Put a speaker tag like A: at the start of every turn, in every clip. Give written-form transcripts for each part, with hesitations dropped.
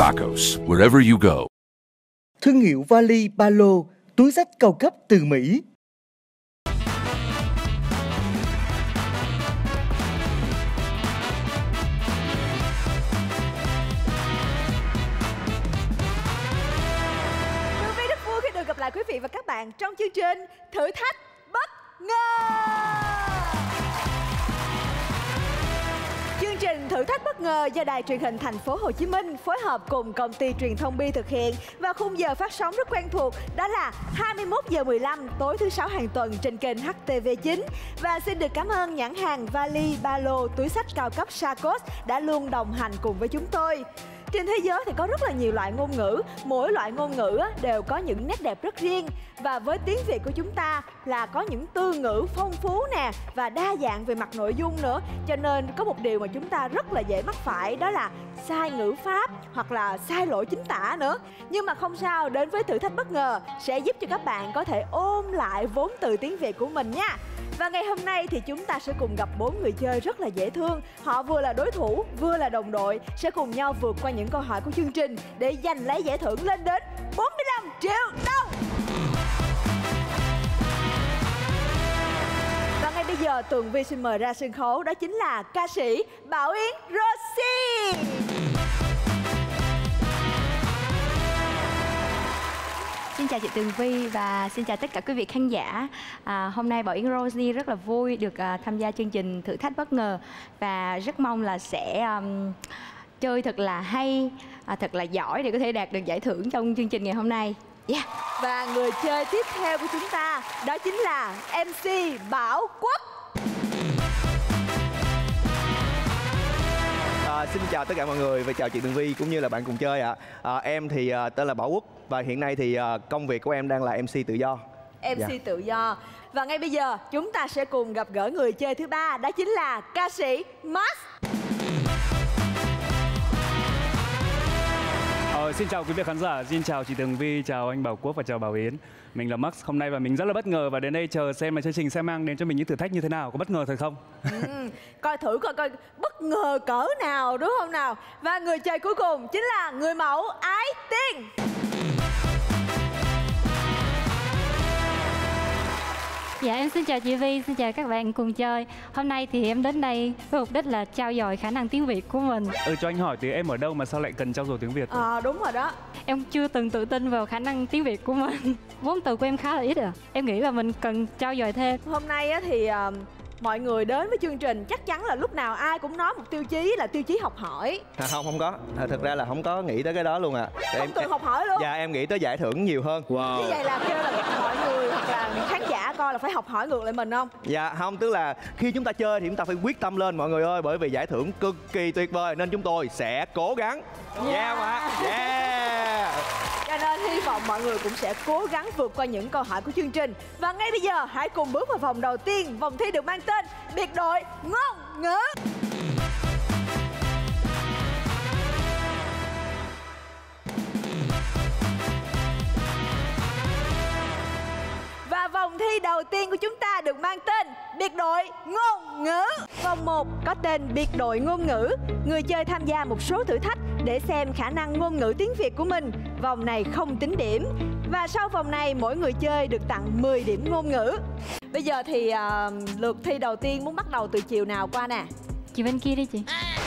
A: tacos wherever you go.
B: Thương hiệu vali ba lô, túi xách cao cấp từ Mỹ.
C: Gặp lại quý vị và các bạn trong chương trình Thử thách bất ngờ. Chương trình Thử thách bất ngờ do Đài Truyền hình Thành phố Hồ Chí Minh phối hợp cùng công ty truyền thông Bi thực hiện, và khung giờ phát sóng rất quen thuộc, đó là 21h15 tối thứ Sáu hàng tuần trên kênh HTV9. Và xin được cảm ơn nhãn hàng vali, ba lô, túi xách cao cấp Sarcos đã luôn đồng hành cùng với chúng tôi. Trên thế giới thì có rất là nhiều loại ngôn ngữ, mỗi loại ngôn ngữ đều có những nét đẹp rất riêng. Và với tiếng Việt của chúng ta là có những từ ngữ phong phú nè, và đa dạng về mặt nội dung nữa. Cho nên có một điều mà chúng ta rất là dễ mắc phải, đó là sai ngữ pháp hoặc là sai lỗi chính tả nữa. Nhưng mà không sao, đến với Thử thách bất ngờ sẽ giúp cho các bạn có thể ôn lại vốn từ tiếng Việt của mình nha. Và ngày hôm nay thì chúng ta sẽ cùng gặp 4 người chơi rất là dễ thương. Họ vừa là đối thủ, vừa là đồng đội, sẽ cùng nhau vượt qua những câu hỏi của chương trình để giành lấy giải thưởng lên đến 45 triệu đồng. Và ngay bây giờ Tường Vi xin mời ra sân khấu, đó chính là ca sĩ Bảo Yến Rosie.
D: Xin chào chị Tường Vi và xin chào tất cả quý vị khán giả. Hôm nay Bảo Yến Rosie rất là vui được tham gia chương trình Thử thách bất ngờ, và rất mong là sẽ chơi thật là hay, thật là giỏi để có thể đạt được giải thưởng trong chương trình ngày hôm nay. Yeah.
C: Và người chơi tiếp theo của chúng ta đó chính là MC Bảo Quốc.
E: Xin chào tất cả mọi người và chào chị Tường Vi cũng như là bạn cùng chơi ạ. Em thì tên là Bảo Quốc và hiện nay thì công việc của em đang là MC tự do.
C: MC tự do. Và ngay bây giờ chúng ta sẽ cùng gặp gỡ người chơi thứ ba, đó chính là ca sĩ Max.
F: Xin chào quý vị khán giả, xin chào chị Tường Vi, chào anh Bảo Quốc và chào Bảo Yến. Mình là Max, hôm nay và mình rất là bất ngờ và đến đây chờ xem là chương trình sẽ mang đến cho mình những thử thách như thế nào, có bất ngờ thật không?
C: Coi thử coi bất ngờ cỡ nào đúng không nào? Và người chơi cuối cùng chính là người mẫu Ái Tiên.
G: Dạ em xin chào chị Vi, xin chào các bạn cùng chơi. Hôm nay thì em đến đây với mục đích là trau dồi khả năng tiếng Việt của mình.
F: Cho anh hỏi thì em ở đâu mà sao lại cần trau dồi tiếng Việt?
C: Đúng rồi đó.
G: Em chưa từng tự tin vào khả năng tiếng Việt của mình. Vốn từ của em khá là ít à. Em nghĩ là mình cần trau dồi thêm.
C: Hôm nay thì mọi người đến với chương trình chắc chắn là lúc nào ai cũng nói một tiêu chí là tiêu chí học hỏi.
E: Không có. Thực ra là không có nghĩ tới cái đó luôn ạ.
C: Không từng học hỏi luôn.
E: Dạ em nghĩ tới giải thưởng nhiều hơn.
C: Như vậy là kêu là mọi người hoặc là khán giả coi là phải học hỏi ngược lại mình không?
E: Dạ không, tức là khi chúng ta chơi thì chúng ta phải quyết tâm lên mọi người ơi, bởi vì giải thưởng cực kỳ tuyệt vời nên chúng tôi sẽ cố gắng.
C: Cho nên hy vọng mọi người cũng sẽ cố gắng vượt qua những câu hỏi của chương trình. Và ngay bây giờ hãy cùng bước vào vòng đầu tiên, vòng thi được mang tên Biệt đội ngôn ngữ. Và vòng thi đầu tiên của chúng ta được mang tên Biệt đội ngôn ngữ. Vòng 1 có tên Biệt đội ngôn ngữ. Người chơi tham gia một số thử thách để xem khả năng ngôn ngữ tiếng Việt của mình. Vòng này không tính điểm. Và sau vòng này mỗi người chơi được tặng 10 điểm ngôn ngữ. Bây giờ thì lượt thi đầu tiên muốn bắt đầu từ chiều nào qua nè?
G: Chị bên kia đi chị.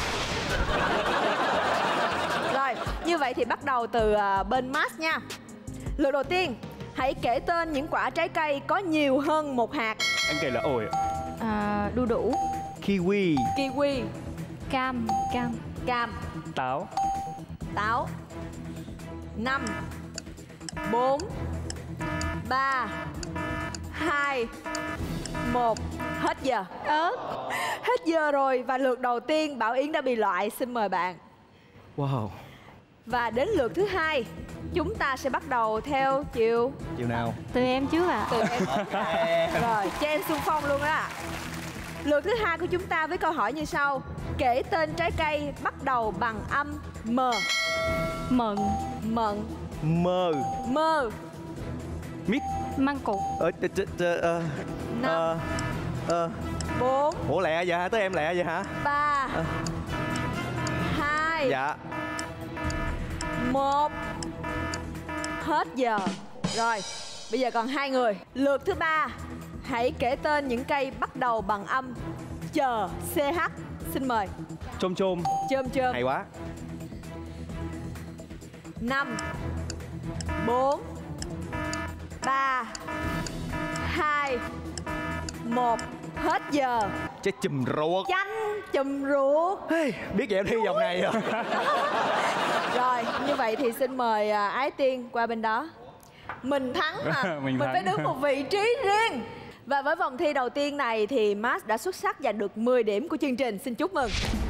C: Rồi, như vậy thì bắt đầu từ bên Max nha. Lượt đầu tiên, hãy kể tên những quả trái cây có nhiều hơn một hạt.
F: Anh kể là ổi.
G: Đu đủ.
E: Kiwi.
C: Kiwi.
G: Cam.
F: Táo.
C: 5 4 3 2 1. Hết giờ. Hết giờ rồi. Và lượt đầu tiên Bảo Yến đã bị loại. Xin mời bạn.
E: Wow.
C: Và đến lượt thứ hai, chúng ta sẽ bắt đầu theo chiều
E: nào?
G: Từ em trước ạ.
C: Từ em. Rồi, cho em xung phong luôn đó. Lượt thứ hai của chúng ta với câu hỏi như sau. Kể tên trái cây bắt đầu bằng âm M.
G: Mận.
C: Mơ.
F: Mít.
G: Măng cụt.
C: 5 4.
E: Ủa lẹ vậy hả? Tới em lẹ vậy hả?
C: 3 2.
E: Dạ.
C: 1. Hết giờ. Rồi, bây giờ còn 2 người. Lượt thứ 3. Hãy kể tên những cây bắt đầu bằng âm chờ CH. Xin mời.
F: Chôm chôm.
C: Chôm chôm.
E: Hay quá.
C: 5 4 3 2 1. Hết giờ.
E: Chết chùm ruột.
C: Chanh chùm ruột.
E: Hey, biết vậy em thi vòng này rồi.
C: Rồi, như vậy thì xin mời Ái Tiên qua bên đó. Mình thắng mà, mình phải đứng một vị trí riêng. Và với vòng thi đầu tiên này thì Max đã xuất sắc giành được 10 điểm của chương trình. Xin chúc mừng.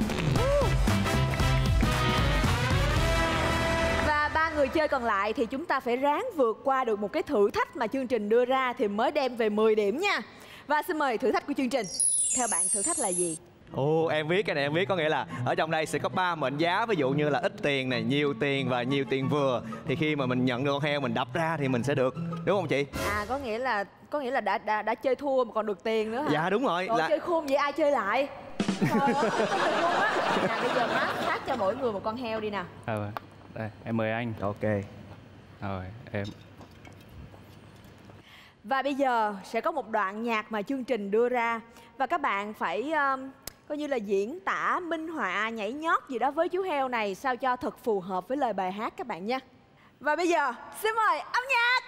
C: Và 3 người chơi còn lại thì chúng ta phải ráng vượt qua được một cái thử thách mà chương trình đưa ra thì mới đem về 10 điểm nha. Và xin mời thử thách của chương trình. Theo bạn thử thách là gì?
E: Ồ, em biết cái này, em biết. Có nghĩa là ở trong đây sẽ có 3 mệnh giá. Ví dụ như là ít tiền này, nhiều tiền và nhiều tiền vừa. Thì khi mà mình nhận được con heo mình đập ra thì mình sẽ được. Đúng không chị?
C: À, có nghĩa là đã chơi thua mà còn được tiền nữa hả?
E: Dạ đúng rồi.
C: Còn chơi khôn vậy ai chơi lại? Trời ơi, luôn á. Nào bây giờ Max phát cho mỗi người một con heo đi nào.
F: Đây, em mời anh.
E: Ok.
F: Rồi, em.
C: Và bây giờ sẽ có một đoạn nhạc mà chương trình đưa ra. Và các bạn phải coi như là diễn tả, minh họa, nhảy nhót gì đó với chú heo này sao cho thật phù hợp với lời bài hát các bạn nha. Và bây giờ xin mời âm nhạc.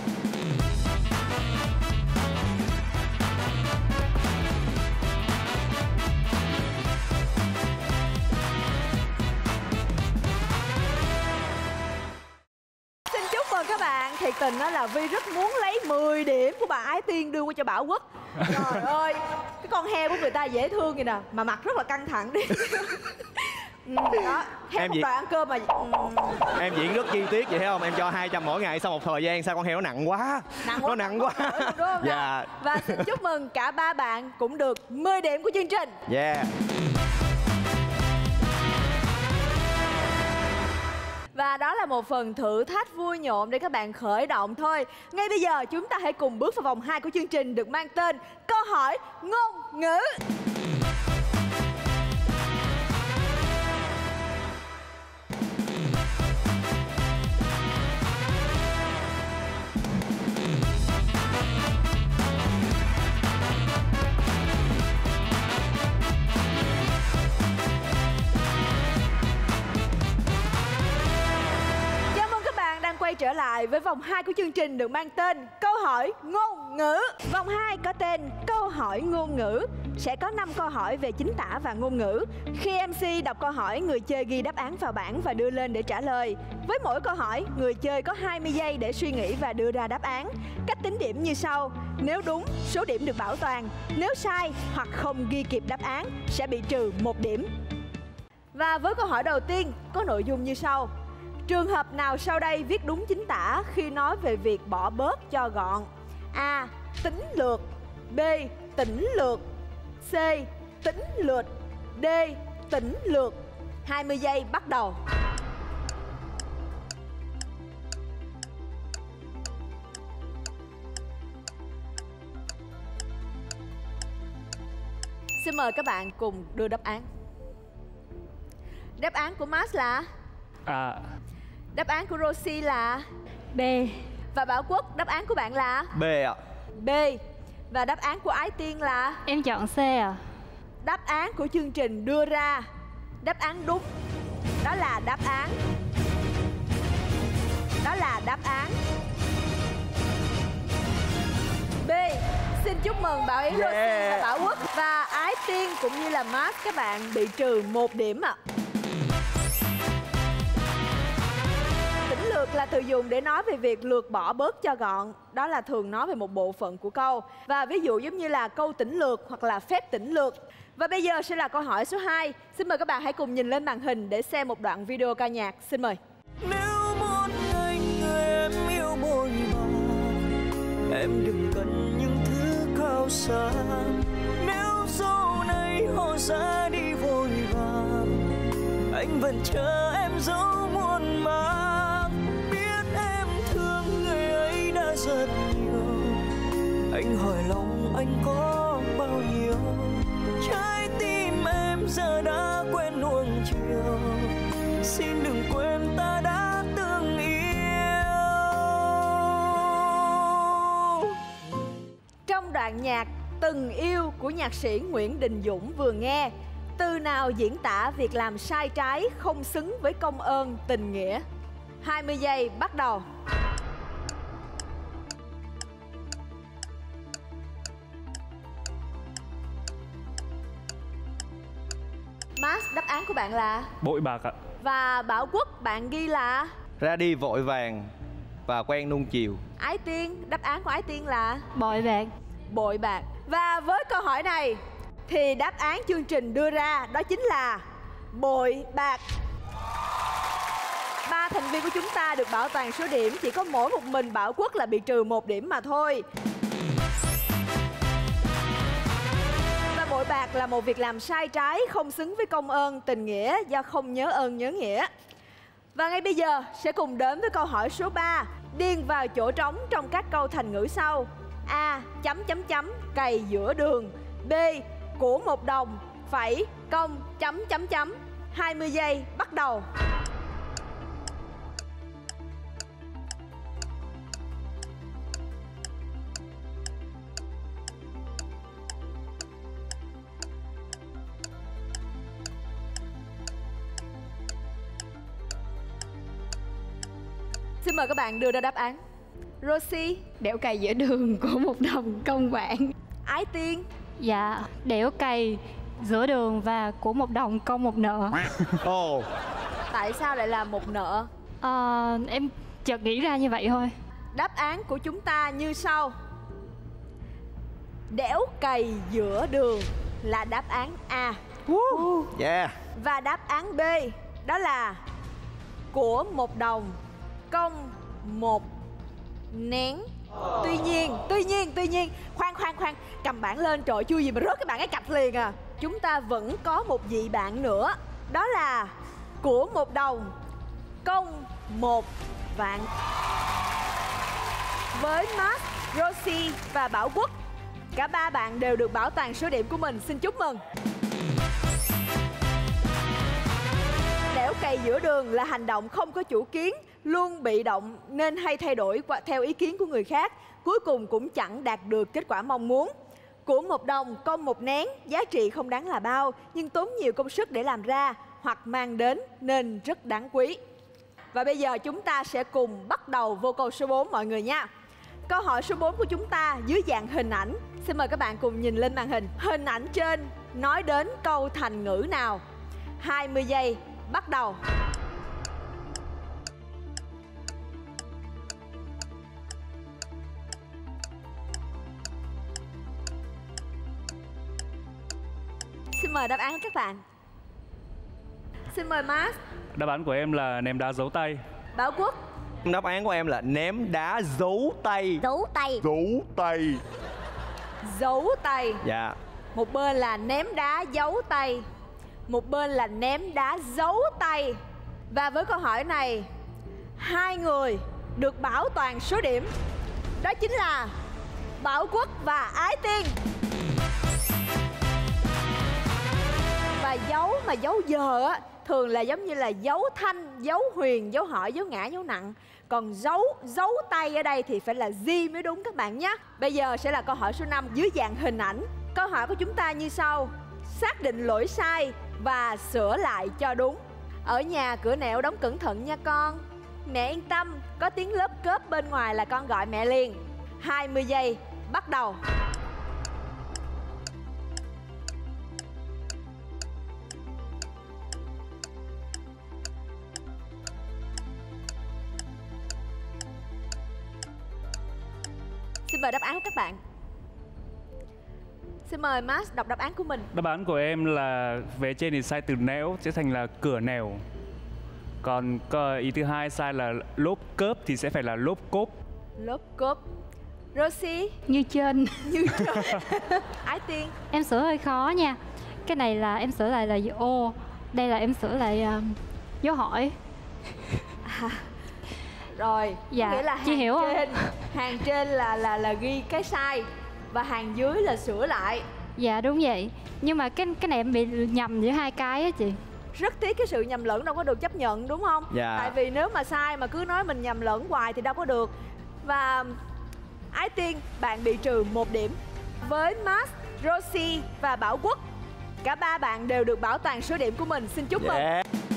C: Xin chúc mừng các bạn. Thiệt tình đó là Vi rất muốn lấy 10 điểm của bà Ái Tiên đưa qua cho Bảo Quốc. Trời ơi, cái con heo của người ta dễ thương vậy nè, mà mặt rất là căng thẳng đi. Đó, theo một đoạn ăn cơm mà
E: em diễn rất chi tiết vậy thấy không? Em cho 200 mỗi ngày, sau một thời gian sao con heo nó nặng quá.
C: Nó nặng quá. Đúng không?
E: Dạ.
C: Và xin chúc mừng cả 3 bạn cũng được 10 điểm của chương trình.
E: Yeah.
C: Và đó là một phần thử thách vui nhộn để các bạn khởi động thôi. Ngay bây giờ chúng ta hãy cùng bước vào vòng 2 của chương trình được mang tên Câu hỏi ngôn ngữ. Quay trở lại với vòng 2 của chương trình được mang tên Câu hỏi ngôn ngữ. Vòng 2 có tên Câu hỏi ngôn ngữ. Sẽ có 5 câu hỏi về chính tả và ngôn ngữ. Khi MC đọc câu hỏi, người chơi ghi đáp án vào bảng và đưa lên để trả lời. Với mỗi câu hỏi, người chơi có 20 giây để suy nghĩ và đưa ra đáp án. Cách tính điểm như sau. Nếu đúng, số điểm được bảo toàn. Nếu sai hoặc không ghi kịp đáp án sẽ bị trừ 1 điểm. Và với câu hỏi đầu tiên có nội dung như sau. Trường hợp nào sau đây viết đúng chính tả khi nói về việc bỏ bớt cho gọn? A. Tính lược. B. Tỉnh lược. C. Tính lược. D. Tỉnh lược. 20 giây bắt đầu. Xin mời các bạn cùng đưa đáp án. Đáp án của Max là
F: A.
C: Đáp án của Rosie là
G: B.
C: Và Bảo Quốc, đáp án của bạn là
E: B ạ.
C: B. Và đáp án của Ái Tiên là
G: Em chọn C à?
C: Đáp án của chương trình đưa ra, đáp án đúng đó là đáp án B. Xin chúc mừng Bảo Yến, Rosie và Bảo Quốc. Và Ái Tiên cũng như là Max, các bạn bị trừ 1 điểm ạ. Tỉnh lược là từ dùng để nói về việc lược bỏ bớt cho gọn. Đó là thường nói về một bộ phận của câu. Và ví dụ giống như là câu tỉnh lược hoặc là phép tỉnh lược. Và bây giờ sẽ là câu hỏi số 2. Xin mời các bạn hãy cùng nhìn lên màn hình để xem một đoạn video ca nhạc. Xin mời.
H: Nếu một ngày người em yêu bồi hồi, em đừng cần những thứ cao xa. Nếu sau này họ ra đi vội vàng, anh vẫn chờ em dấu muôn màng. Biết em thương người ấy đã rất nhiều, anh hỏi lòng anh có bao nhiêu. Trái tim em giờ đã quen nuông chiều, xin đừng quên ta đã
C: Trong đoạn nhạc Từng Yêu của nhạc sĩ Nguyễn Đình Dũng vừa nghe, từ nào diễn tả việc làm sai trái không xứng với công ơn tình nghĩa? 20 giây bắt đầu. Max, đáp án của bạn là
F: Bội bạc ạ.
C: Và Bảo Quốc, bạn ghi là
E: Ra đi vội vàng và quen nuông chiều.
C: Ái Tiên, đáp án của Ái Tiên là
G: Bội bạc.
C: Bội bạc. Và với câu hỏi này thì đáp án chương trình đưa ra đó chính là bội bạc. 3 thành viên của chúng ta được bảo toàn số điểm, chỉ có mỗi một mình Bảo Quốc là bị trừ 1 điểm mà thôi. Và bội bạc là một việc làm sai trái không xứng với công ơn tình nghĩa do không nhớ ơn nhớ nghĩa. Và ngay bây giờ sẽ cùng đến với câu hỏi số 3, điền vào chỗ trống trong các câu thành ngữ sau. A. Chấm chấm chấm cày giữa đường. B. Của một đồng phẩy công chấm chấm chấm. 20 giây bắt đầu. Xin mời các bạn đưa ra đáp án. Rosie.
D: Đẽo cày giữa đường, của một đồng công bạn.
C: Ái Tiên.
G: Dạ, đẽo cày giữa đường và của một đồng công một nợ.
E: Ồ.
C: Tại sao lại là một nợ?
G: Em chợt nghĩ ra như vậy thôi.
C: Đáp án của chúng ta như sau. Đẽo cày giữa đường là đáp án A.
E: Yeah.
C: Và đáp án B đó là của một đồng công một nén. Tuy nhiên khoan, cầm bảng lên, trời chui gì mà rớt cái bảng ấy cạch liền à. Chúng ta vẫn có một dị bạn nữa, đó là của một đồng công một vạn. Với Max, Rosie và Bảo Quốc, cả 3 bạn đều được bảo toàn số điểm của mình. Xin chúc mừng. Đẽo cày giữa đường là hành động không có chủ kiến, luôn bị động nên hay thay đổi theo ý kiến của người khác, cuối cùng cũng chẳng đạt được kết quả mong muốn. Của một đồng công một nén, giá trị không đáng là bao nhưng tốn nhiều công sức để làm ra hoặc mang đến nên rất đáng quý. Và bây giờ chúng ta sẽ cùng bắt đầu vô câu số 4 mọi người nha. Câu hỏi số 4 của chúng ta dưới dạng hình ảnh. Xin mời các bạn cùng nhìn lên màn hình. Hình ảnh trên nói đến câu thành ngữ nào? 20 giây bắt đầu. Xin mời đáp án của các bạn. Xin mời Max.
F: Đáp án của em là ném đá giấu tay.
C: Bảo Quốc.
E: Đáp án của em là ném đá giấu tay.
I: Giấu tay.
C: Giấu tay.
E: Dạ.
C: Một bên là ném đá giấu tay, một bên là ném đá giấu tay. Và với câu hỏi này, 2 người được bảo toàn số điểm, đó chính là Bảo Quốc và Ái Tiên. Và dấu mà dấu giờ á, thường là giống như là dấu thanh, dấu huyền, dấu hỏi, dấu ngã, dấu nặng. Còn dấu tay ở đây thì phải là G mới đúng các bạn nhé. Bây giờ sẽ là câu hỏi số 5 dưới dạng hình ảnh. Câu hỏi của chúng ta như sau. Xác định lỗi sai và sửa lại cho đúng. Ở nhà cửa nẻo đóng cẩn thận nha con. Mẹ yên tâm, có tiếng lớp cớp bên ngoài là con gọi mẹ liền. 20 giây bắt đầu. Xin mời đáp án của các bạn. Xin mời Max đọc đáp án của mình.
F: Đáp án của em là về trên thì sai từ nẻo sẽ thành là cửa nẻo. Còn ý thứ hai sai là lốp cớp thì sẽ phải là lốp cốp.
C: Lốp cốp. Rosie.
G: Như trên.
C: Như trên. Ái Tiên.
G: Em sửa hơi khó nha. Cái này là em sửa lại là ô. Đây là em sửa lại dấu hỏi.
C: Rồi,
G: dạ,
C: nghĩa là
G: chị hiểu
C: trên,
G: không?
C: hàng trên là ghi cái sai và hàng dưới là sửa lại.
G: Dạ đúng vậy. Nhưng mà cái này em bị nhầm giữa hai cái á chị.
C: Rất tiếc cái sự nhầm lẫn đâu có được chấp nhận đúng không?
E: Dạ.
C: Tại vì nếu mà sai mà cứ nói mình nhầm lẫn hoài thì đâu có được. Và Ái Tiên, bạn bị trừ 1 điểm. với Max, Rosie và Bảo Quốc. Cả ba bạn đều được bảo toàn số điểm của mình. Xin chúc mừng.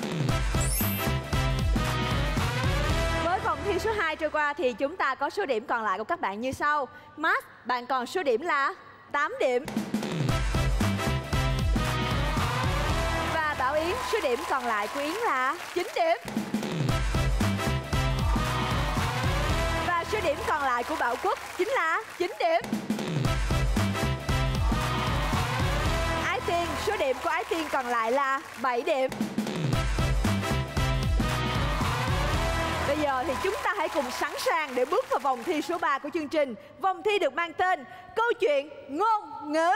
C: Với vòng thi số 2 trôi qua thì chúng ta có số điểm còn lại của các bạn như sau. Max, bạn còn số điểm là 8 điểm. Và Bảo Yến, số điểm còn lại của Yến là 9 điểm. Và số điểm còn lại của Bảo Quốc chính là 9 điểm. Ái Tiên, số điểm của Ái Tiên còn lại là 7 điểm. Bây giờ thì chúng ta hãy cùng sẵn sàng để bước vào vòng thi số 3 của chương trình. Vòng thi được mang tên Câu chuyện ngôn ngữ.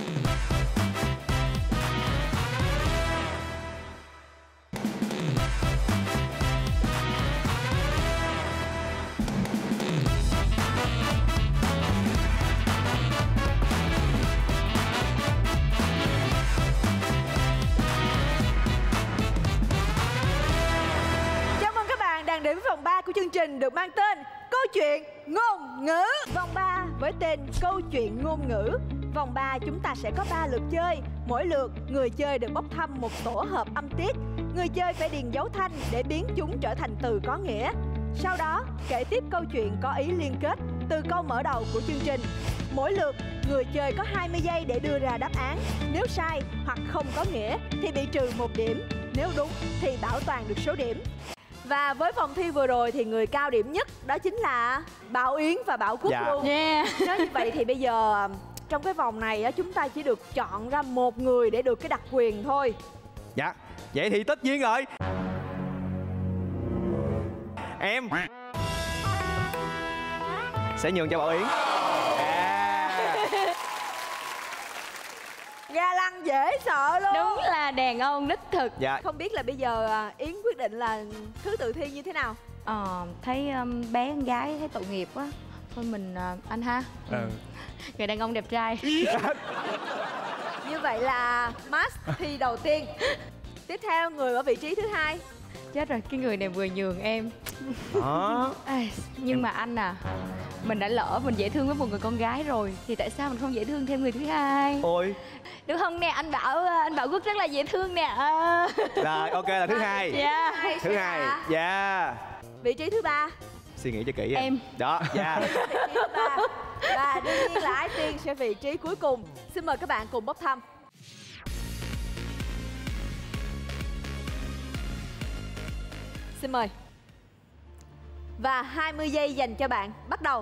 C: Đến với vòng 3 của chương trình được mang tên Câu chuyện ngôn ngữ. Vòng 3 với tên Câu chuyện ngôn ngữ. Vòng 3 chúng ta sẽ có 3 lượt chơi. Mỗi lượt người chơi được bốc thăm một tổ hợp âm tiết. Người chơi phải điền dấu thanh để biến chúng trở thành từ có nghĩa. Sau đó kể tiếp câu chuyện có ý liên kết từ câu mở đầu của chương trình. Mỗi lượt người chơi có 20 giây để đưa ra đáp án. Nếu sai hoặc không có nghĩa thì bị trừ 1 điểm. Nếu đúng thì bảo toàn được số điểm. Và với vòng thi vừa rồi thì người cao điểm nhất đó chính là Bảo Yến và Bảo Quốc luôn. Nói như vậy thì bây giờ trong cái vòng này chúng ta chỉ được chọn ra một người để được cái đặc quyền thôi.
E: Dạ, vậy thì tất nhiên rồi. Em sẽ nhường cho Bảo Yến.
C: Ga lăng dễ sợ luôn.
D: Đúng là đàn ông đích thực.
E: Dạ.
C: Không biết là bây giờ Yến quyết định là thứ tự thi như thế nào?
D: Thấy bé con gái thấy tội nghiệp quá. Thôi mình anh ha. Người đàn ông đẹp trai.
C: Như vậy là Max thi đầu tiên. Tiếp theo người ở vị trí thứ 2.
D: Chết rồi, cái người này vừa nhường em. Nhưng mà anh à, mình đã lỡ mình dễ thương với một người con gái rồi thì tại sao mình không dễ thương thêm người thứ hai?
E: Ôi,
D: được không nè, anh Bảo Quốc rất là dễ thương nè.
E: Rồi, ok là thứ 2.
D: Dạ.
E: Thứ 2. Dạ.
C: Vị trí thứ 3.
E: Suy nghĩ cho kỹ
D: em.
E: Đó, dạ.
C: Vị trí thứ 3. Và đương nhiên là Ái Tiên sẽ vị trí cuối cùng. Xin mời các bạn cùng bốc thăm. Xin mời. Và 20 giây dành cho bạn. Bắt đầu.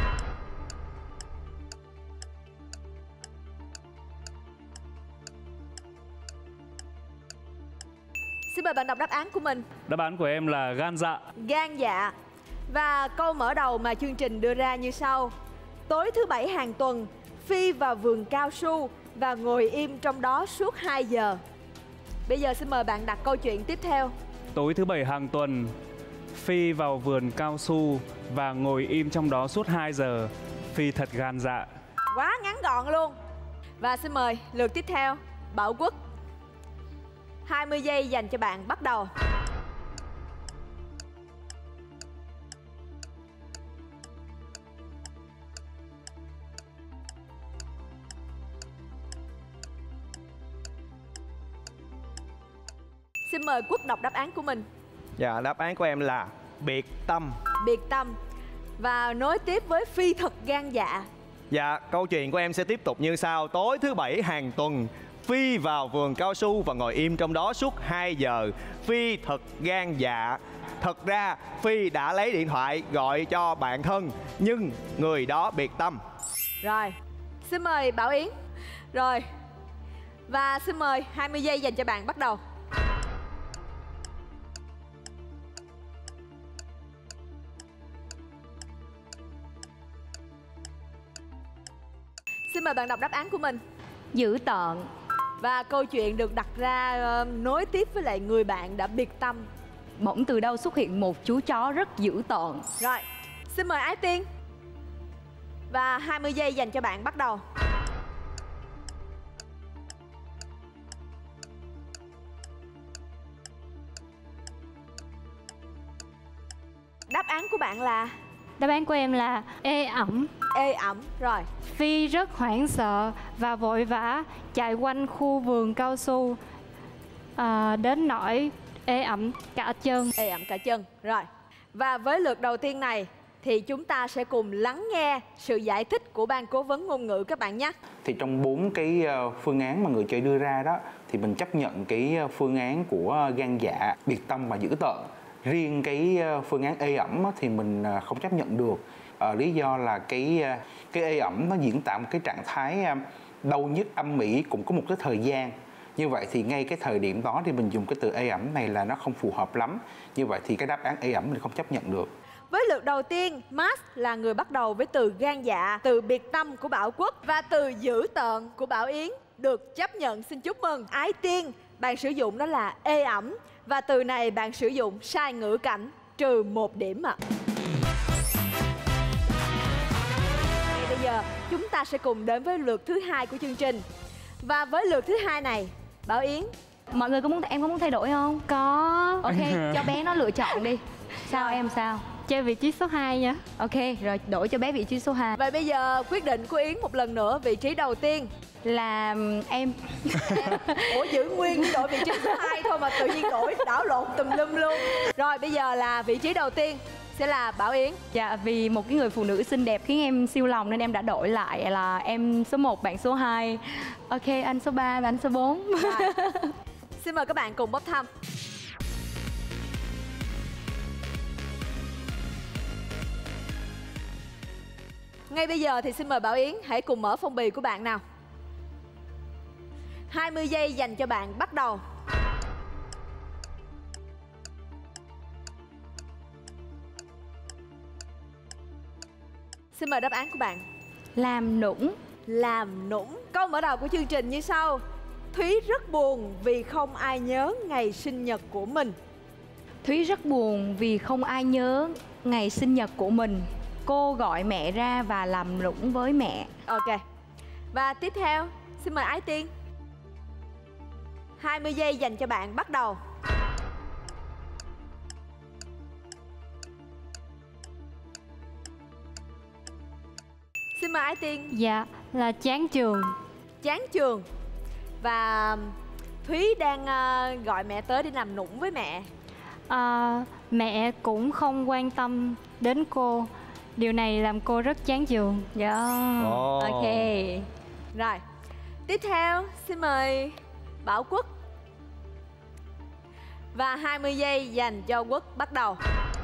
C: Xin mời bạn đọc đáp án của mình.
F: Đáp án của em là gan dạ.
C: Gan dạ. Và câu mở đầu mà chương trình đưa ra như sau. Tối thứ Bảy hàng tuần, Phi vào vườn cao su và ngồi im trong đó suốt 2 giờ. Bây giờ xin mời bạn đặt câu chuyện tiếp theo.
F: Tối thứ Bảy hàng tuần, Phi vào vườn cao su và ngồi im trong đó suốt 2 giờ. Phi thật gan dạ.
C: Quá ngắn gọn luôn. Và xin mời lượt tiếp theo, Bảo Quốc. 20 giây dành cho bạn, bắt đầu. Xin mời Quốc đọc đáp án của mình.
E: Dạ, đáp án của em là biệt tâm.
C: Biệt tâm. Và nối tiếp với Phi thật gan dạ.
E: Dạ, câu chuyện của em sẽ tiếp tục như sau. Tối thứ Bảy hàng tuần, Phi vào vườn cao su và ngồi im trong đó suốt 2 giờ. Phi thật gan dạ. Thật ra Phi đã lấy điện thoại gọi cho bạn thân, nhưng người đó biệt tâm.
C: Rồi, xin mời Bảo Yến. Rồi. Và xin mời 20 giây dành cho bạn, bắt đầu. Xin mời bạn đọc đáp án của mình.
D: Dữ tợn.
C: Và câu chuyện được đặt ra nối tiếp với lại người bạn đã biệt tâm.
D: Bỗng từ đâu xuất hiện một chú chó rất dữ tợn.
C: Rồi, xin mời Ái Tiên. Và 20 giây dành cho bạn, bắt đầu. Đáp án của bạn là
G: Đáp án của em là ê ẩm.
C: Ê ẩm. Rồi.
G: Phi rất hoảng sợ và vội vã chạy quanh khu vườn cao su đến nỗi ê ẩm cả chân.
C: Ê ẩm cả chân. Rồi. Và với lượt đầu tiên này thì chúng ta sẽ cùng lắng nghe sự giải thích của ban cố vấn ngôn ngữ các bạn nhé.
I: Thì trong 4 cái phương án mà người chơi đưa ra đó thì mình chấp nhận cái phương án của gan dạ, biệt tâm và dữ tợn. Riêng cái phương án ê ẩm thì mình không chấp nhận được. Lý do là cái ê ẩm nó diễn tả một cái trạng thái đau nhức âm ỉ cũng có một cái thời gian. Như vậy thì ngay cái thời điểm đó thì mình dùng cái từ ê ẩm này là nó không phù hợp lắm. Như vậy thì cái đáp án ê ẩm mình không chấp nhận được.
C: Với lượt đầu tiên, Max là người bắt đầu với từ gan dạ, từ biệt tâm của Bảo Quốc và từ dữ tợn của Bảo Yến. Được chấp nhận, xin chúc mừng. Ái Tiên, bạn sử dụng đó là ê ẩm. Và từ này bạn sử dụng sai ngữ cảnh, trừ 1 điểm ạ. Bây giờ chúng ta sẽ cùng đến với lượt thứ 2 của chương trình. Và với lượt thứ 2 này, Bảo Yến,
D: mọi người em có muốn thay đổi không?
G: Có.
D: Ok, cho bé nó lựa chọn đi. Sao em sao?
G: Chơi vị trí số 2 nha.
D: Ok, rồi đổi cho bé vị trí số 2.
C: Vậy bây giờ quyết định của Yến một lần nữa, vị trí đầu tiên
D: là em.
C: Ủa giữ nguyên đổi vị trí số 2 thôi mà tự nhiên đổi đảo lộn tùm lum luôn. Rồi bây giờ là vị trí đầu tiên sẽ là Bảo Yến.
D: Dạ, vì một cái người phụ nữ xinh đẹp khiến em siêu lòng nên em đã đổi lại là em số 1, bạn số 2. Ok, anh số 3 và anh số 4.
C: Xin mời các bạn cùng bốc thăm. Ngay bây giờ thì xin mời Bảo Yến hãy cùng mở phong bì của bạn nào. 20 giây dành cho bạn bắt đầu. Xin mời đáp án của bạn.
D: Làm nũng.
C: Làm nũng. Câu mở đầu của chương trình như sau. Thúy rất buồn vì không ai nhớ ngày sinh nhật của mình.
D: Thúy rất buồn vì không ai nhớ ngày sinh nhật của mình. Cô gọi mẹ ra và làm nũng với mẹ.
C: Ok. Và tiếp theo, xin mời Ái Tiên. 20 giây dành cho bạn bắt đầu. Xin mời Ái Tiên.
G: Dạ, là chán trường.
C: Chán trường. Và Thúy đang gọi mẹ tới để làm nũng với mẹ.
G: Mẹ cũng không quan tâm đến cô. Điều này làm cô rất chán trường.
D: Dạ. Ok.
C: Rồi. Tiếp theo, xin mời Bảo Quốc. Và 20 giây dành cho Quốc bắt đầu.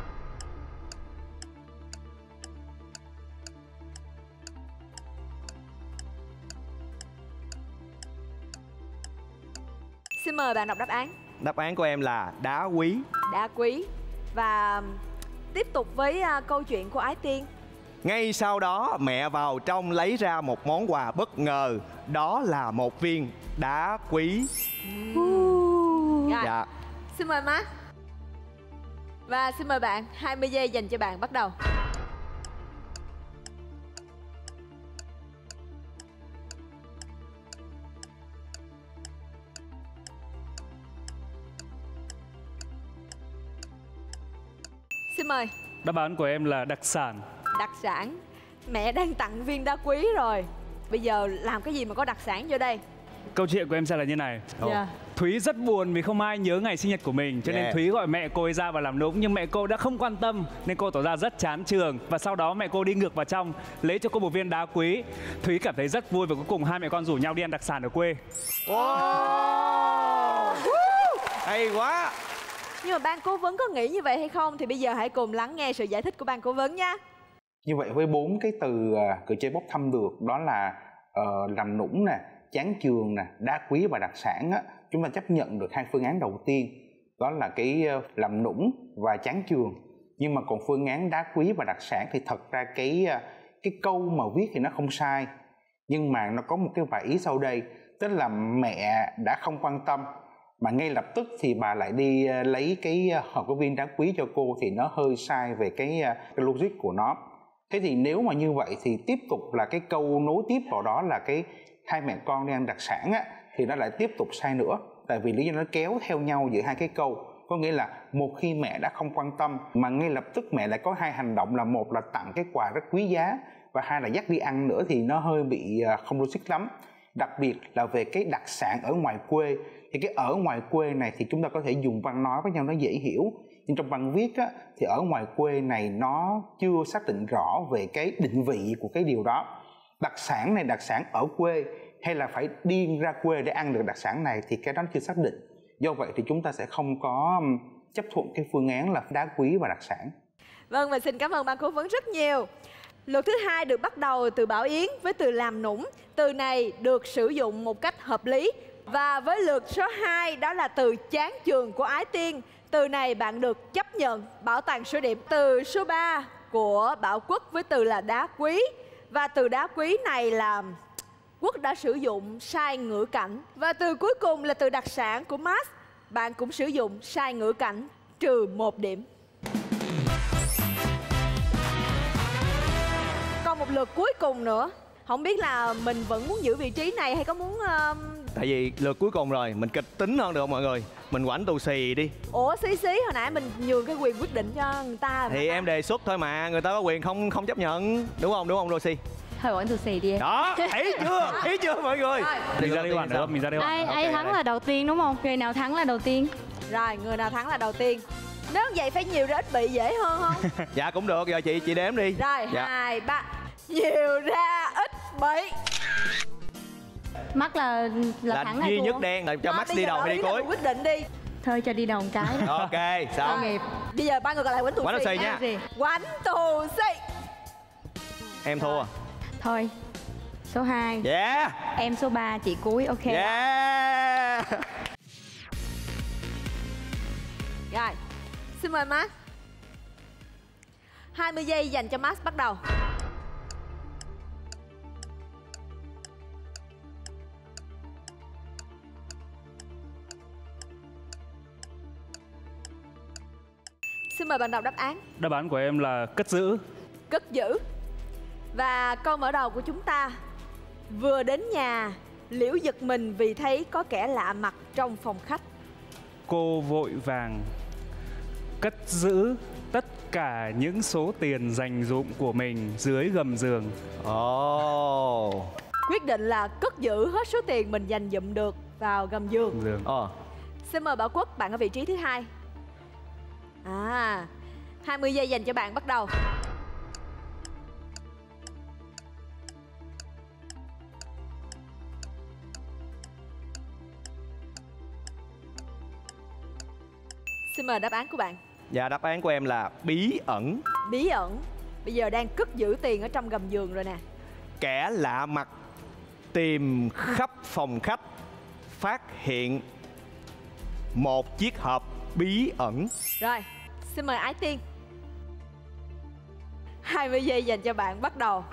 C: Xin mời bạn đọc đáp án.
E: Đáp án của em là đá quý.
C: Đá quý. Và tiếp tục với câu chuyện của Ái Tiên.
E: Ngay sau đó mẹ vào trong lấy ra một món quà bất ngờ. Đó là một viên đá quý.
C: Rồi.
E: Dạ.
C: Xin mời má. Và xin mời bạn, 20 giây dành cho bạn bắt đầu. Xin mời.
F: Đáp án của em là đặc sản.
C: Đặc sản. Mẹ đang tặng viên đá quý rồi. Bây giờ làm cái gì mà có đặc sản vô đây?
F: Câu chuyện của em sẽ là như này.
C: Dạ.
F: Thúy rất buồn vì không ai nhớ ngày sinh nhật của mình, cho nên Thúy gọi mẹ cô ấy ra và làm nũng, nhưng mẹ cô đã không quan tâm nên cô tỏ ra rất chán trường. Và sau đó mẹ cô đi ngược vào trong lấy cho cô một viên đá quý. Thúy cảm thấy rất vui và cuối cùng hai mẹ con rủ nhau đi ăn đặc sản ở quê.
E: Hay quá.
C: Nhưng mà ban cố vấn có nghĩ như vậy hay không thì bây giờ hãy cùng lắng nghe sự giải thích của ban cố vấn nha.
I: Như vậy với 4 cái từ người chơi bốc thăm được, đó là làm nũng nè, chán trường nè, đá quý và đặc sản á, chúng ta chấp nhận được 2 phương án đầu tiên, đó là cái làm nũng và chán trường. Nhưng mà còn phương án đá quý và đặc sản thì thật ra cái câu mà viết thì nó không sai, nhưng mà nó có một cái vài ý sau đây, tức là mẹ đã không quan tâm mà ngay lập tức thì bà lại đi lấy cái hộp của viên đá quý cho cô, thì nó hơi sai về cái logic của nó. Thế thì nếu mà như vậy thì tiếp tục là cái câu nối tiếp vào đó là cái hai mẹ con đi ăn đặc sản á, thì nó lại tiếp tục sai nữa. Tại vì lý do nó kéo theo nhau giữa hai cái câu, Có nghĩa là một khi mẹ đã không quan tâm mà ngay lập tức mẹ lại có hai hành động, là một là tặng cái quà rất quý giá và hai là dắt đi ăn nữa, thì nó hơi bị không logic lắm. Đặc biệt là về cái đặc sản ở ngoài quê, thì cái ở ngoài quê này thì chúng ta có thể dùng văn nói với nhau nó dễ hiểu, nhưng trong văn viết á, thì ở ngoài quê này nó chưa xác định rõ về cái định vị của cái điều đó. Đặc sản này đặc sản ở quê hay là phải đi ra quê để ăn được đặc sản này thì cái đó chưa xác định. Do vậy thì chúng ta sẽ không có chấp thuận cái phương án là đá quý và đặc sản.
C: Vâng, và xin cảm ơn ban cố vấn rất nhiều. Lượt thứ hai được bắt đầu từ Bảo Yến với từ làm nũng. Từ này được sử dụng một cách hợp lý. Và với lượt số 2 đó là từ chán chường của Ái Tiên. Từ này bạn được chấp nhận bảo toàn số điểm. Từ số 3 của Bảo Quốc với từ là đá quý. Và từ đá quý này là Quốc đã sử dụng sai ngữ cảnh. Và từ cuối cùng là từ đặc sản của Max. Bạn cũng sử dụng sai ngữ cảnh, trừ 1 điểm. Còn một lượt cuối cùng nữa. Không biết là mình vẫn muốn giữ vị trí này hay có muốn...
E: Tại vì lượt cuối cùng rồi, mình kịch tính hơn được không mọi người? Mình quảnh tù xì đi.
C: Ủa xí hồi nãy mình nhường cái quyền quyết định cho người ta.
E: Thì em đề xuất thôi mà, người ta có quyền không chấp nhận. Đúng không Rosie?
D: Thôi quảnh tù xì đi em.
E: Đó, thấy chưa mọi người?
F: Mình ra đây bạn được, mình ra đây bạn.
G: Ai thắng là đầu tiên đúng không?
D: Người nào thắng là đầu tiên.
C: Rồi, người nào thắng là đầu tiên. Nếu vậy phải nhiều ra ít bị dễ hơn không?
E: Dạ cũng được, giờ chị đếm đi.
C: Rồi,
E: dạ.
C: 2, 3. Nhiều ra ít bị.
D: Max là thắng hay
E: duy
D: thua?
E: nhất đen, để cho Max đi đầu hay đi cuối.
C: Quyết định đi.
D: Thôi cho đi đầu một cái đó.
E: Ok, xong.
C: Bây giờ ba người còn lại quánh tù
E: Quánh tù xì
C: nha.
E: nha.
C: Quánh tù xì.
E: Em thua.
D: Thôi, số 2.
E: Yeah.
D: Em số 3, chị cuối, ok.
E: Yeah.
C: Rồi, xin mời Max. 20 giây dành cho Max bắt đầu. Xin mời bạn đọc đáp án.
F: Đáp án của em là cất giữ.
C: Cất giữ. Và câu mở đầu của chúng ta: vừa đến nhà, Liễu giật mình vì thấy có kẻ lạ mặt trong phòng khách.
F: Cô vội vàng cất giữ tất cả những số tiền dành dụm của mình dưới gầm giường.
C: Quyết định là cất giữ hết số tiền mình dành dụm được vào gầm giường. Xin mời Bảo Quốc, bạn ở vị trí thứ 2. 20 giây dành cho bạn bắt đầu. Xin mời đáp án của bạn.
E: Dạ, đáp án của em là bí ẩn.
C: Bí ẩn. Bây giờ đang cất giữ tiền ở trong gầm giường rồi nè.
E: Kẻ lạ mặt tìm khắp phòng khách, phát hiện một chiếc hộp bí ẩn.
C: Rồi, xin mời Ái Tiên. 20 giây dành cho bạn bắt đầu.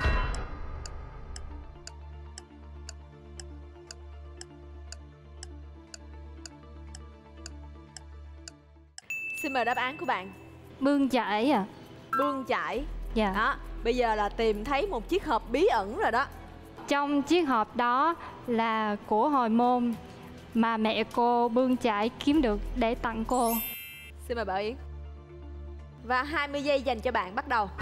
C: Xin mời đáp án của bạn.
G: Bươn chải à?
C: Bươn chải.
G: Dạ.
C: Đó, bây giờ là tìm thấy một chiếc hộp bí ẩn rồi đó.
G: Trong chiếc hộp đó là của hồi môn mà mẹ cô bươn chải kiếm được để tặng cô.
C: Xin mời Bảo Yến. Và 20 giây dành cho bạn bắt đầu.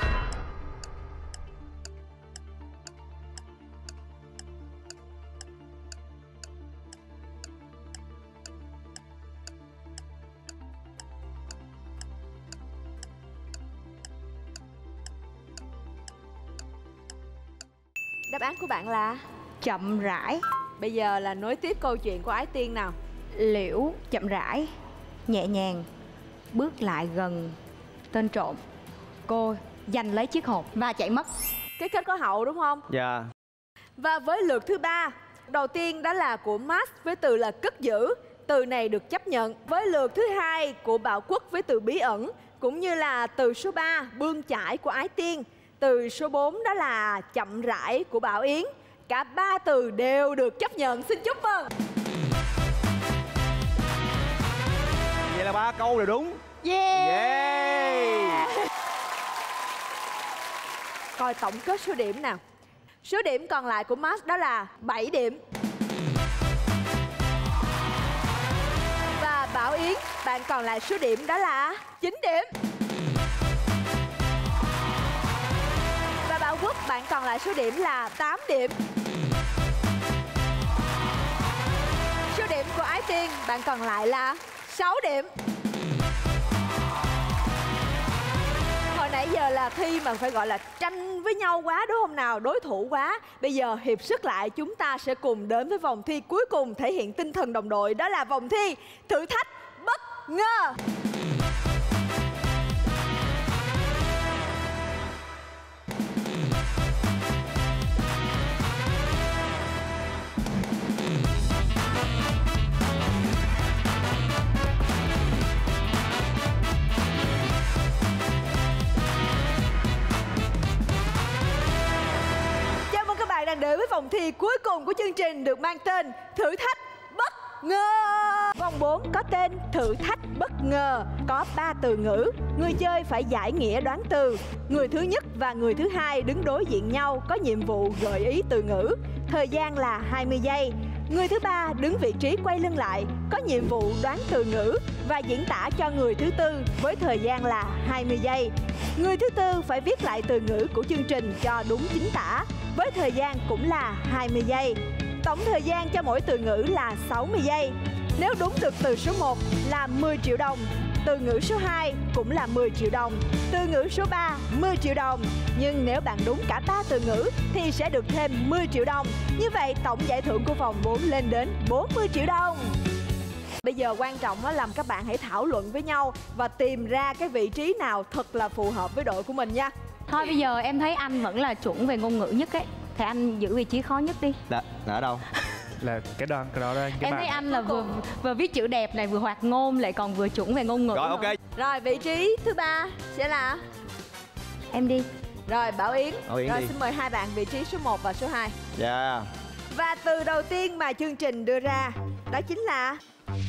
C: Đáp án của bạn là
D: chậm rãi.
C: Bây giờ là nối tiếp câu chuyện của Ái Tiên nào.
D: Liễu chậm rãi, nhẹ nhàng bước lại gần tên trộm. Cô giành lấy chiếc hộp và chạy mất.
C: Cái kết có hậu đúng không?
E: Dạ.
C: Và với lượt thứ 3, đầu tiên đó là của Max với từ là cất giữ. Từ này được chấp nhận. Với lượt thứ 2 của Bảo Quốc với từ bí ẩn, cũng như là từ số 3 bươn chải của Ái Tiên. Từ số 4 đó là chậm rãi của Bảo Yến. Cả 3 từ đều được chấp nhận. Xin chúc mừng.
E: Vậy là 3 câu đều đúng.
C: Yeah. Coi tổng kết số điểm nào. Số điểm còn lại của Max đó là 7 điểm. Và Bảo Bảo Yến, bạn còn lại số điểm đó là 9 điểm. Và Bảo Quốc, bạn còn lại số điểm là 8 điểm. Số điểm của Ái Tiên, bạn còn lại là 6 điểm. Hồi nãy giờ là thi mà phải gọi là tranh với nhau quá đúng không nào? Đối thủ quá. Bây giờ hiệp sức lại, chúng ta sẽ cùng đến với vòng thi cuối cùng thể hiện tinh thần đồng đội. Đó là vòng thi thử thách bất ngờ. Đang đến với vòng thi cuối cùng của chương trình được mang tên thử thách bất ngờ. Vòng 4 có tên thử thách bất ngờ, có 3 từ ngữ. Người chơi phải giải nghĩa đoán từ. Người thứ nhất và người thứ hai đứng đối diện nhau, có nhiệm vụ gợi ý từ ngữ. Thời gian là 20 giây. Người thứ ba đứng vị trí quay lưng lại, có nhiệm vụ đoán từ ngữ và diễn tả cho người thứ tư với thời gian là 20 giây. Người thứ tư phải viết lại từ ngữ của chương trình cho đúng chính tả, với thời gian cũng là 20 giây. Tổng thời gian cho mỗi từ ngữ là 60 giây. Nếu đúng được từ số 1 là 10 triệu đồng, từ ngữ số 2 cũng là 10 triệu đồng, từ ngữ số 3 10 triệu đồng. Nhưng nếu bạn đúng cả 3 từ ngữ thì sẽ được thêm 10 triệu đồng. Như vậy tổng giải thưởng của vòng 4 lên đến 40 triệu đồng. Bây giờ quan trọng là làm các bạn hãy thảo luận với nhau và tìm ra cái vị trí nào thật là phù hợp với đội của mình nha.
D: Thôi bây giờ em thấy anh vẫn là chuẩn về ngôn ngữ nhất ấy. Thì anh giữ vị trí khó nhất đi.
E: Là ở đâu?
F: Là cái đó đây.
D: Em thấy anh là vừa viết chữ đẹp này, vừa hoạt ngôn, lại còn vừa chuẩn về ngôn ngữ.
E: Rồi ok.
C: Rồi vị trí thứ 3 sẽ là
D: em đi.
C: Rồi Bảo Yến.
E: Rồi
C: đi. Xin mời hai bạn vị trí số 1 và số 2.
E: Dạ.
C: Và từ đầu tiên mà chương trình đưa ra đó chính là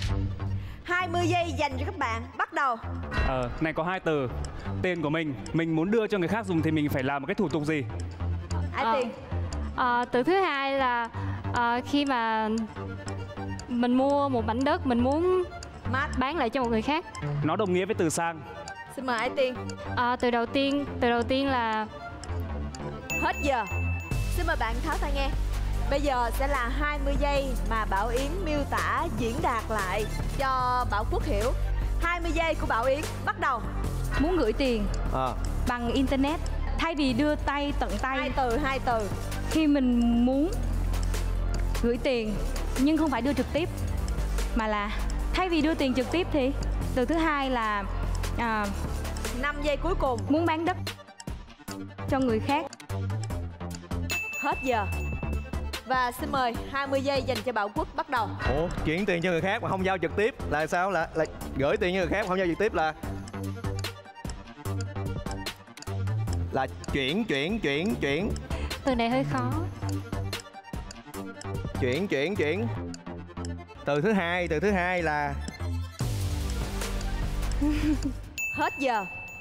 C: 20 giây dành cho các bạn. Bắt đầu.
F: Này có 2 từ. Tên của mình muốn đưa cho người khác dùng thì mình phải làm một cái thủ tục gì?
C: Ái Tiên.
G: Từ thứ hai là khi mà mình mua một mảnh đất, mình muốn bán lại cho một người khác.
F: Nó đồng nghĩa với từ sang.
C: Xin mời Ái Tiên.
G: Từ đầu tiên là
C: hết giờ. Xin mời bạn tháo tai nghe. Bây giờ sẽ là 20 giây mà Bảo Yến miêu tả diễn đạt lại cho Bảo Quốc hiểu. 20 giây của Bảo Yến bắt đầu.
D: Muốn gửi tiền bằng internet thay vì đưa tay tận tay.
C: Hai từ.
D: Khi mình muốn gửi tiền nhưng không phải đưa trực tiếp, mà là thay vì đưa tiền trực tiếp thì từ thứ hai là
C: 5 giây cuối cùng.
D: Muốn bán đất cho người khác.
C: Hết giờ. Và xin mời 20 giây dành cho Bảo Quốc bắt đầu.
E: Ủa, chuyển tiền cho người khác mà không giao trực tiếp là sao? Là gửi tiền cho người khác mà không giao trực tiếp là chuyển.
G: từ này hơi khó.
E: Chuyển. Từ thứ hai là
C: hết giờ.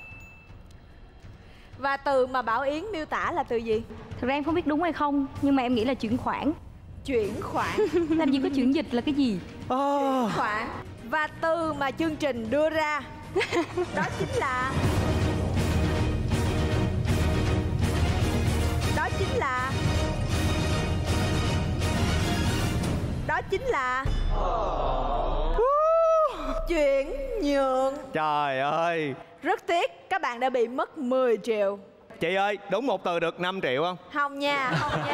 C: Và từ mà Bảo Yến miêu tả là từ gì?
D: Thực ra em không biết đúng hay không, nhưng mà em nghĩ là chuyển khoản.
C: Chuyển khoản.
D: Làm gì có chuyển dịch là cái gì?
C: Chuyển khoản. Và từ mà chương trình đưa ra đó chính là chuyển nhượng.
E: Trời ơi,
C: rất tiếc các bạn đã bị mất 10 triệu.
E: Chị ơi, đúng một từ được 5 triệu không?
C: Không nha.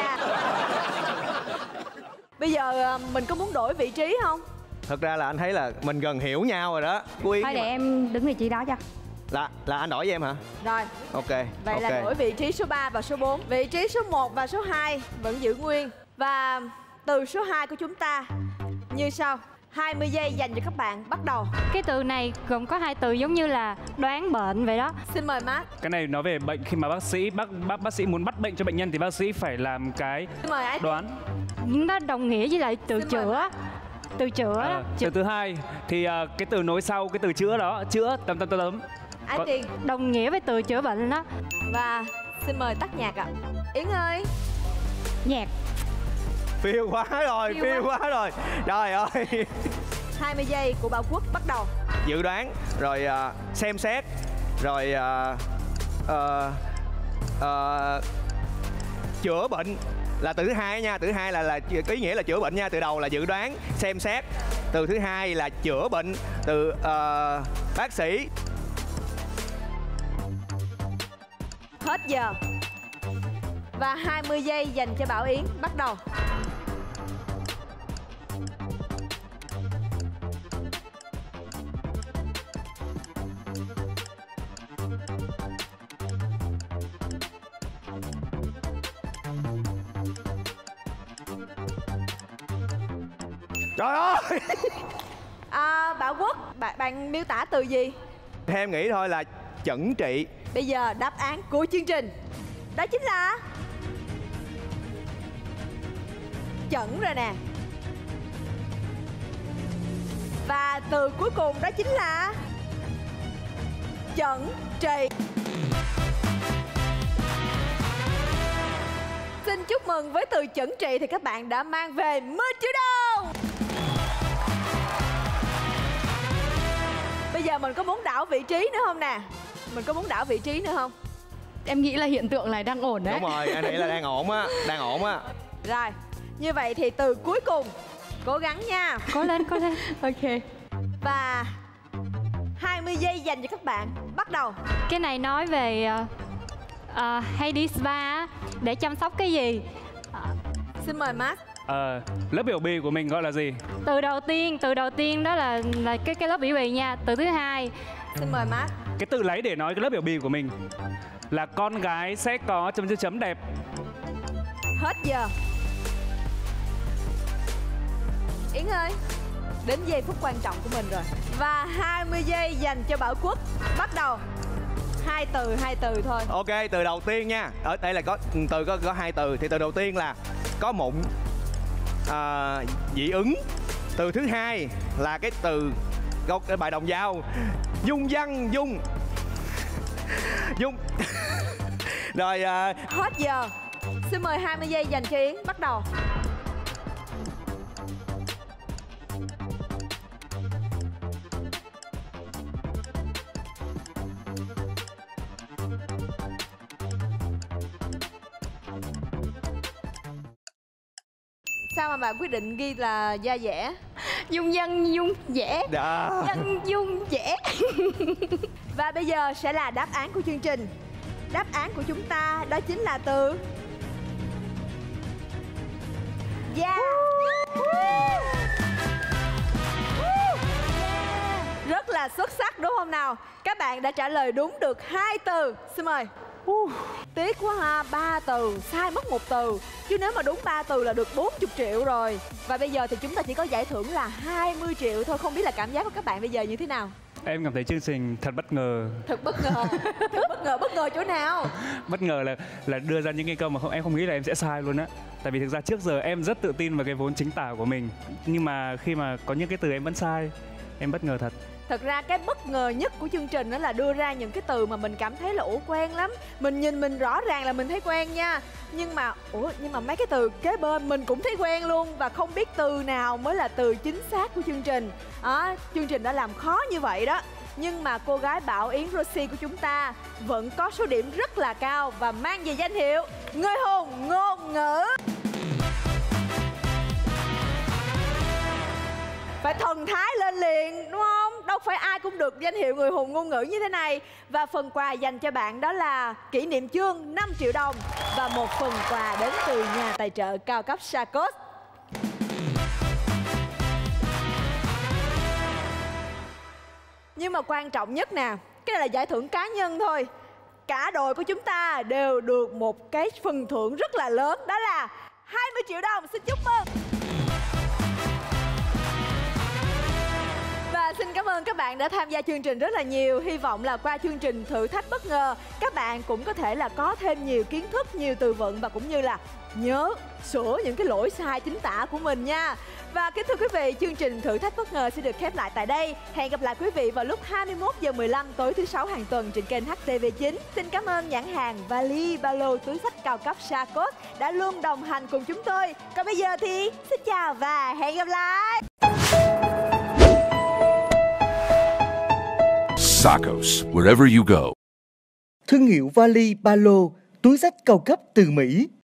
C: Bây giờ mình có muốn đổi vị trí không?
E: Thật ra là anh thấy là mình gần hiểu nhau rồi đó.
D: Thôi để em đứng vị trí đó cho.
E: Là anh đổi với em hả?
C: Rồi.
E: Ok.
C: Vậy là đổi vị trí số 3 và số 4. Vị trí số 1 và số 2 vẫn giữ nguyên. Và từ số 2 của chúng ta như sau. 20 giây dành cho các bạn, bắt đầu.
G: Cái từ này gồm có 2 từ giống như là đoán bệnh vậy đó.
C: Xin mời Mát.
F: Cái này nói về bệnh, khi mà bác sĩ muốn bắt bệnh cho bệnh nhân thì bác sĩ phải làm cái đoán.
G: Nó đồng nghĩa với lại từ chữa. Từ chữa.
F: Từ thứ hai thì cái từ nối sau cái từ chữa đó, chữa tấm.
C: Ái Tiên.
G: Đồng nghĩa với từ chữa bệnh đó.
C: Và xin mời tắt nhạc ạ. Yến ơi.
D: Nhạc.
E: Phiêu quá rồi. Trời ơi.
C: 20 giây của Bảo Quốc bắt đầu.
E: Dự đoán, rồi xem xét, rồi chữa bệnh là từ thứ hai nha. Từ thứ hai là ý nghĩa là chữa bệnh nha. Từ đầu là dự đoán, xem xét. Từ thứ hai là chữa bệnh, từ bác sĩ.
C: Hết giờ. Và 20 giây dành cho Bảo Yến bắt đầu.
E: Trời ơi!
C: Bảo Quốc, bạn miêu tả từ gì?
E: Theo em nghĩ thôi là chẩn trị.
C: Bây giờ đáp án của chương trình đó chính là chẩn rồi nè. Và từ cuối cùng đó chính là chẩn trị. Xin chúc mừng với từ chẩn trị thì các bạn đã mang về 10 triệu đồng. Bây giờ mình có muốn đảo vị trí nữa không nè? Mình có muốn đảo vị trí nữa không?
D: Em nghĩ là hiện tượng này đang ổn đấy.
E: Đúng rồi, anh nghĩ là đang ổn á. Đang ổn á.
C: Rồi, như vậy thì từ cuối cùng cố gắng nha.
D: Cố lên, cố lên. Ok.
C: Và 20 giây dành cho các bạn. Bắt đầu.
G: Cái này nói về hay đi spa để chăm sóc cái gì?
C: Xin mời Max.
F: Lớp biểu bì của mình gọi là gì?
G: Từ đầu tiên đó là cái lớp biểu bì nha. Từ thứ hai.
C: Xin mời Max.
F: Cái từ lấy để nói cái lớp biểu bì của mình là con gái sẽ có chấm đẹp.
C: Hết giờ. Yến ơi, đến giây phút quan trọng của mình rồi. Và 20 giây dành cho Bảo Quốc. Bắt đầu. Hai từ thôi.
E: Ok, từ đầu tiên nha. Ở đây là có từ có 2 từ. Thì từ đầu tiên là có mụn, dị ứng. Từ thứ hai là cái từ cái bài đồng dao dung văn dung rồi.
C: Hết giờ. Xin mời 20 giây dành cho Yến. Bắt đầu. Sao mà bạn quyết định ghi là da dẻ?
D: Dung dân dung dẻ.
C: Dân dung dẻ. Và bây giờ sẽ là đáp án của chương trình. Đáp án của chúng ta đó chính là từ da. Rất là xuất sắc đúng không nào? Các bạn đã trả lời đúng được 2 từ. Xin mời. Tiếc quá ha, 3 từ, sai mất 1 từ. Chứ nếu mà đúng 3 từ là được 40 triệu rồi. Và bây giờ thì chúng ta chỉ có giải thưởng là 20 triệu thôi. Không biết là cảm giác của các bạn bây giờ như thế nào?
F: Em cảm thấy chương trình thật bất ngờ.
C: Thật bất ngờ. Thật bất ngờ chỗ nào?
F: Bất ngờ là đưa ra những cái câu mà em không nghĩ là em sẽ sai luôn á. Tại vì thực ra trước giờ em rất tự tin vào cái vốn chính tả của mình. Nhưng mà khi mà có những cái từ em vẫn sai, em bất ngờ thật.
C: Thật ra cái bất ngờ nhất của chương trình đó là đưa ra những cái từ mà mình cảm thấy là quen lắm. Mình nhìn mình rõ ràng là mình thấy quen nha. Nhưng mà mấy cái từ kế bên mình cũng thấy quen luôn. Và không biết từ nào mới là từ chính xác của chương trình. Chương trình đã làm khó như vậy đó. Nhưng mà cô gái Bảo Yến Rosie của chúng ta vẫn có số điểm rất là cao và mang về danh hiệu người hùng ngôn ngữ. Phải thần thái lên liền đúng không? Đâu phải ai cũng được danh hiệu người hùng ngôn ngữ như thế này. Và phần quà dành cho bạn đó là kỷ niệm chương 5 triệu đồng và một phần quà đến từ nhà tài trợ cao cấp Sarcos. Nhưng mà quan trọng nhất nè, cái này là giải thưởng cá nhân thôi. Cả đội của chúng ta đều được một cái phần thưởng rất là lớn. Đó là 20 triệu đồng. Xin chúc mừng. Và xin cảm ơn các bạn đã tham gia chương trình rất là nhiều. Hy vọng là qua chương trình thử thách bất ngờ, các bạn cũng có thể là có thêm nhiều kiến thức, nhiều từ vựng và cũng như là nhớ sửa những cái lỗi sai chính tả của mình nha. Và kính thưa quý vị, chương trình thử thách bất ngờ sẽ được khép lại tại đây. Hẹn gặp lại quý vị vào lúc 21h15 tối thứ 6 hàng tuần trên kênh HTV9. Xin cảm ơn nhãn hàng vali, ba lô, túi xách cao cấp Sarcos đã luôn đồng hành cùng chúng tôi. Còn bây giờ thì xin chào và hẹn gặp lại.
A: Saccos, wherever you go.
B: Thương hiệu vali ba lô, túi xách cao cấp từ Mỹ.